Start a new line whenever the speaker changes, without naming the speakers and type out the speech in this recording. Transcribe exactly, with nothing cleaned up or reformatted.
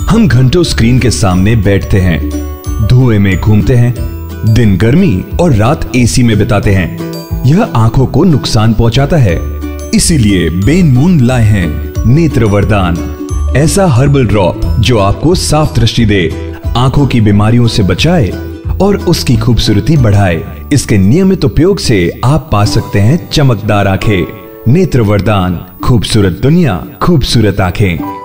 हम घंटों स्क्रीन के सामने बैठते हैं, धुएं में घूमते हैं, दिन गर्मी और रात एसी में बिताते हैं। यह आंखों को नुकसान पहुंचाता है। इसीलिए बेन मून लाए हैं नेत्र वरदान, ऐसा हर्बल ड्रॉप जो आपको साफ दृष्टि दे, आंखों की बीमारियों से बचाए और उसकी खूबसूरती बढ़ाए। इसके नियमित उपयोग से आप पा सकते हैं चमकदार आंखें। नेत्र वरदान, खूबसूरत दुनिया, खूबसूरत आंखें।